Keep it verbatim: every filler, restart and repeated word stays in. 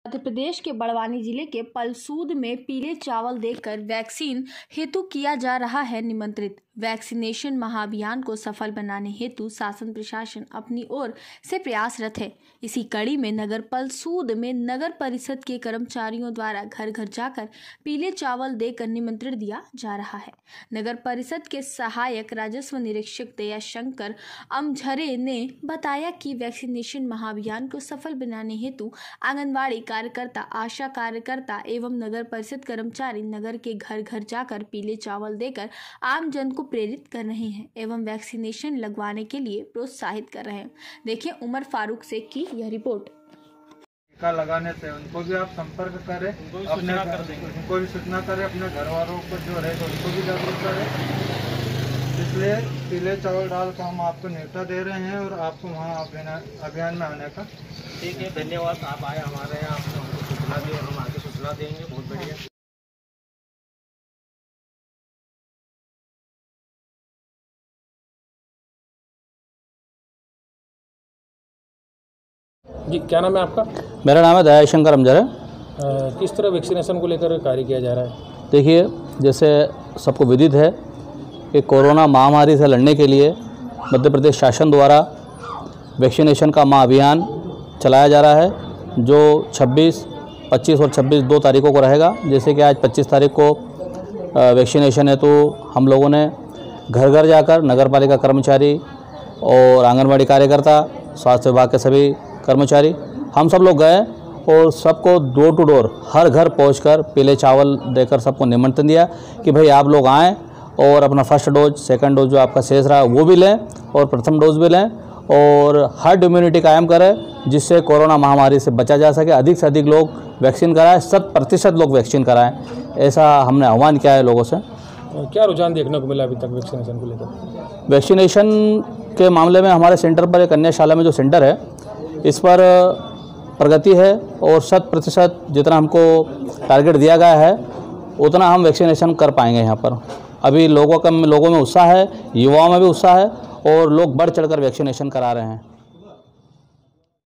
मध्य प्रदेश के बड़वानी जिले के पलसूद में पीले चावल देकर वैक्सीन हेतु किया जा रहा है निमंत्रित। वैक्सीनेशन महाअभियान को सफल बनाने हेतु शासन प्रशासन अपनी ओर से प्रयासरत है। इसी कड़ी में नगर पलसूद में नगर परिषद के कर्मचारियों द्वारा घर घर जाकर पीले चावल देकर निमंत्रण दिया जा रहा है। नगर परिषद के सहायक राजस्व निरीक्षक दयाशंकर अमझरे ने बताया कि वैक्सीनेशन महाअभियान को सफल बनाने हेतु आंगनबाड़ी कार्यकर्ता, आशा कार्यकर्ता एवं नगर परिषद कर्मचारी नगर के घर घर जाकर पीले चावल देकर आम जन को प्रेरित कर रहे हैं एवं वैक्सीनेशन लगवाने के लिए प्रोत्साहित कर रहे हैं। देखिए उमर फारूक से की यह रिपोर्ट। टीका लगाने से उनको भी आप संपर्क करें, अपने उनको भी सूचना करें, अपने घर वालों को जो है तो उनको भी जागरूक करें। इसलिए पीले चावल डाल का हम आपको न्योता दे रहे हैं और आपको वहाँ अभियान में आने का। ठीक है, धन्यवाद। आप आए हमारे यहाँ, आपको हमको सूचना दी और हम आगे सूचना देंगे। बहुत बढ़िया। जी, क्या नाम है आपका? मेरा नाम है दयाशंकर अमझरे। किस तरह वैक्सीनेशन को लेकर कार्य किया जा रहा है? देखिए, जैसे सबको विदित है कि कोरोना महामारी से लड़ने के लिए मध्य प्रदेश शासन द्वारा वैक्सीनेशन का महाअभियान चलाया जा रहा है, जो छब्बीस, पच्चीस और छब्बीस दो तारीखों को रहेगा। जैसे कि आज पच्चीस तारीख को वैक्सीनेशन है, तो हम लोगों ने घर घर जाकर नगर पालिका कर्मचारी और आंगनबाड़ी कार्यकर्ता, स्वास्थ्य विभाग के सभी कर्मचारी, हम सब लोग गए और सबको डोर टू डोर हर घर पहुंचकर पीले चावल देकर सबको निमंत्रण दिया कि भाई आप लोग आएँ और अपना फर्स्ट डोज, सेकंड डोज जो आपका शेष रहा वो भी लें और प्रथम डोज भी लें और हर्ड इम्यूनिटी कायम करें, जिससे कोरोना महामारी से बचा जा सके। अधिक से अधिक लोग वैक्सीन कराएं, शत प्रतिशत लोग वैक्सीन कराएं, ऐसा हमने आह्वान किया है लोगों से। क्या रुझान देखने को मिला अभी तक वैक्सीनेशन को लेकर? वैक्सीनेशन के मामले में हमारे सेंटर पर, एक कन्याशाला में जो सेंटर है, इस पर प्रगति है और शत प्रतिशत जितना हमको टारगेट दिया गया है उतना हम वैक्सीनेशन कर पाएंगे। यहाँ पर अभी लोगों का लोगों में उत्साह है, युवाओं में भी उत्साह है और लोग बढ़ चढ़कर वैक्सीनेशन करा रहे हैं।